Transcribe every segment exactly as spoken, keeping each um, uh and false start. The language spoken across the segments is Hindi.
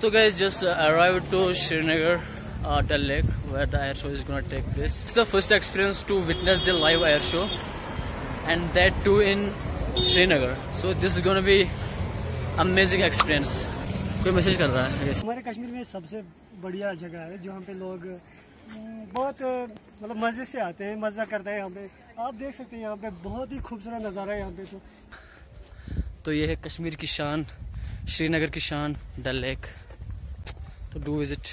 So guys, just uh, arrived to Srinagar, uh, Dal Lake, where the air show is gonna take place. It's the first experience to witness the live air show, and that too in Srinagar. So this is gonna be amazing experience. कोई मैसेज कर रहा है? हमारे कश्मीर में सबसे बढ़िया जगह है जहाँ पे लोग बहुत मतलब मजे से आते हैं, मजा करते हैं। यहाँ पे आप देख सकते हैं, यहाँ पे बहुत ही खूबसूरत नज़ारा है यहाँ पे। तो तो ये है कश्मीर की शान, श्रीनगर की शान, डल लेक। तो डू विजिट।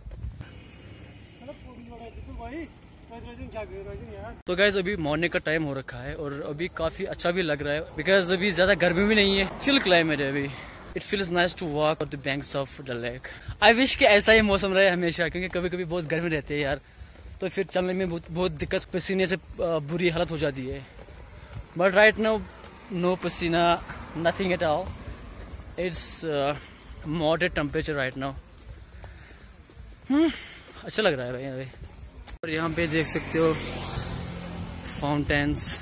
तो गाइस अभी मॉर्निंग का टाइम हो रखा है और अभी काफी अच्छा भी लग रहा है, बिकॉज अभी ज्यादा गर्मी भी नहीं है, चिल क्लाइमेट है अभी। It feels nice to walk on the banks of Dal lake. I wish कि ऐसा ही मौसम रहे हमेशा, क्योंकि कभी कभी बहुत गर्मी रहती है यार, तो फिर चलने में बहुत बहुत दिक्कत, पसीने से बुरी हालत हो जाती है। बट राइट नाउ नो पसीना, nothing at all. It's moderate temperature right now. Hmm अच्छा लग रहा है भाई अभी। और यहाँ पे देख सकते हो फाउंटेन्स।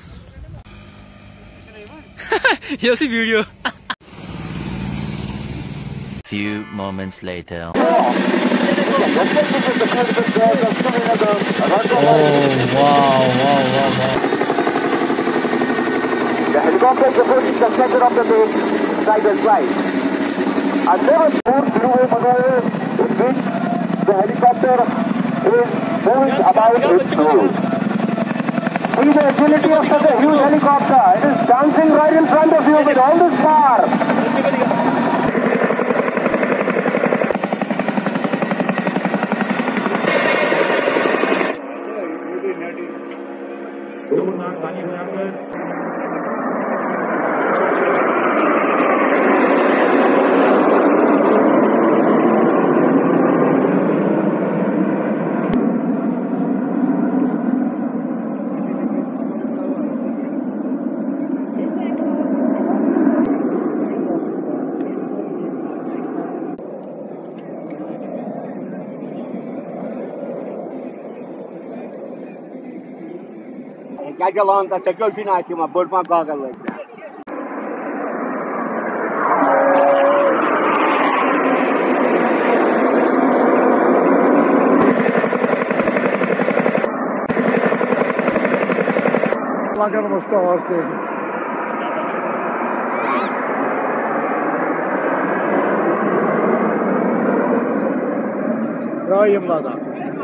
ये उसी video. Few moments later. Oh wow, wow, wow, wow. The helicopter is approaching the center of the lake, side and side. A never smooth blue maneuver in which the helicopter is moving about its nose. See the agility of such a huge helicopter. It is dancing right in front of you with all this power. क्या चलान का चक्कर भी ना कि मैं बोर्ड में कहा कर लेता लगा मुझको वास्ते राय इमलादा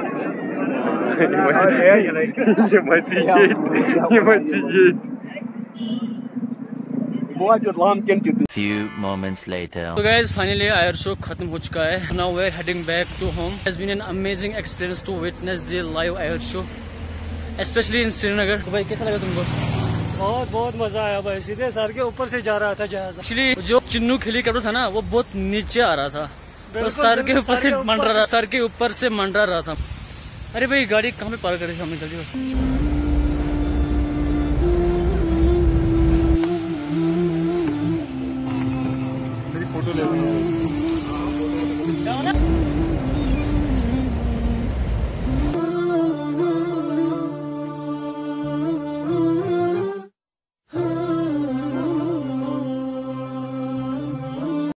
Few moments later. So guys, finally air show खत्म हो चुका है. Now we're heading back to home. It has been an amazing experience to witness the live air show, especially in Srinagar. तो भाई कैसा लगा तुमको? बहुत बहुत मजा आया भाई, सीधे सर के ऊपर से जा रहा था जहाज। Actually जो चिन्नूक हेलीकॉप्टर था ना, वो बहुत नीचे आ रहा था, तो सर के ऊपर से मंडरा रहा, सर के ऊपर से मंडरा रहा था। अरे भाई गाड़ी कहाँ पे पार्क करें, हमने जल्दी।